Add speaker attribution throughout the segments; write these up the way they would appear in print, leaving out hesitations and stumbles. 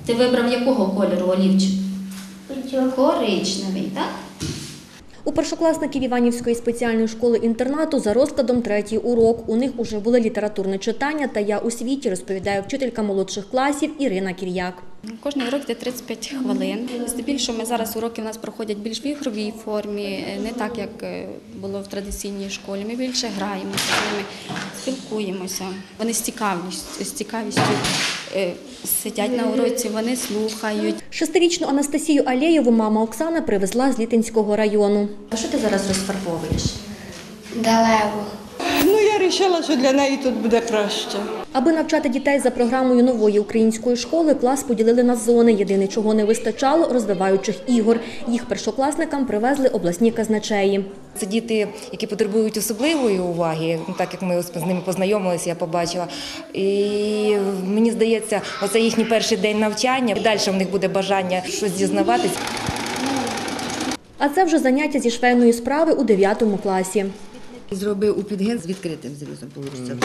Speaker 1: Ти вибрав якого кольору олівчик? Коричневий, так?
Speaker 2: У першокласників Іванівської спеціальної школи-інтернату за розкладом третій урок. У них уже були літературне читання та «Я у світі», розповідає вчителька молодших класів Ірина Кір'як.
Speaker 3: Кожний урок йде 35 хвилин. Здебільшого ми зараз уроки у нас проходять більш в ігровій формі, не так, як було в традиційній школі. Ми більше граємося з ними, спілкуємося. Вони з цікавістю сидять на уроці, вони слухають.
Speaker 2: 6-річну Анастасію Алєєву мама Оксана привезла з Літинського району.
Speaker 1: А що ти зараз розфарбовуєш?
Speaker 4: Далево.
Speaker 5: Я вирішила, що для неї тут буде краще.
Speaker 2: Аби навчати дітей за програмою нової української школи, клас поділили на зони. Єдине, чого не вистачало – розвиваючих ігор. Їх першокласникам привезли обласні казначеї.
Speaker 6: Це діти, які потребують особливої уваги, так як ми з ними познайомилися, я побачила. І мені здається, оце їхній перший день навчання, далі в них буде бажання щось дізнаватись.
Speaker 2: А це вже заняття зі швейної справи у 9 класі.
Speaker 7: Зробив у підген з відкритим зрізом, вийде.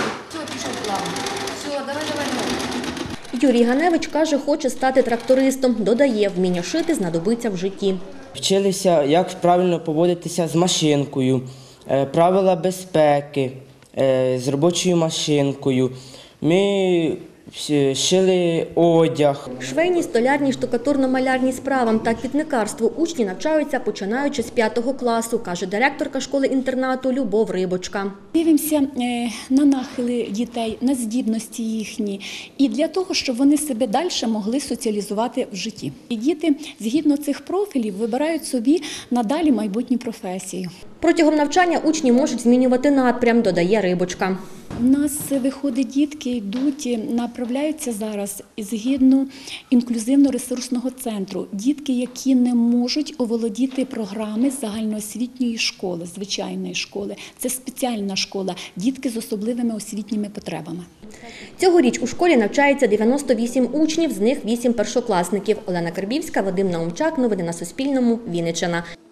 Speaker 2: Юрій Ганевич каже, хоче стати трактористом. Додає, вміння шити знадобиться в житті.
Speaker 8: Вчилися, як правильно поводитися з машинкою, правила безпеки, з робочою машинкою. Ми шили одяг.
Speaker 2: Швейні, столярні, штукатурно-малярні справам та квітникарству учні навчаються, починаючи з 5 класу, каже директорка школи-інтернату Любов Рибочка.
Speaker 9: Дивимося на нахили дітей, на здібності їхні і для того, щоб вони себе далі могли соціалізувати в житті. І діти згідно цих профілів вибирають собі надалі майбутню професію.
Speaker 2: Протягом навчання учні можуть змінювати напрям, додає Рибочка.
Speaker 9: У нас виходить, дітки йдуть, направляються зараз згідно інклюзивно-ресурсного центру. Дітки, які не можуть оволодіти програми загальноосвітньої школи, звичайної школи. Це спеціальна школа, дітки з особливими освітніми потребами.
Speaker 2: Цьогоріч у школі навчається 98 учнів, з них 8 першокласників. Олена Карбівська, Вадим Наумчак. Новини на Суспільному. Вінниччина.